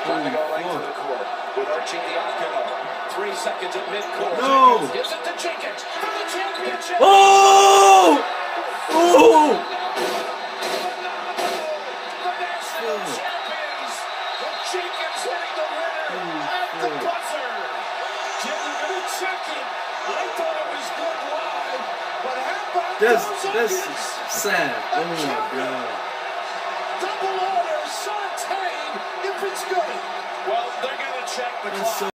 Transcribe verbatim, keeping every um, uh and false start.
Trying to go right to the court with Archie Diacono. Three seconds at midcourt. No! Gives it to Jenkins for the championship. Oh! Oh! The national champions. The Jenkins hitting the winner at the buzzer. Jim, you're going to check it. I thought it was good live, but how about That's, those that's onions? sad. Oh my God. Double order, sauteed if it's good. Well, they're going to check the That's clock. so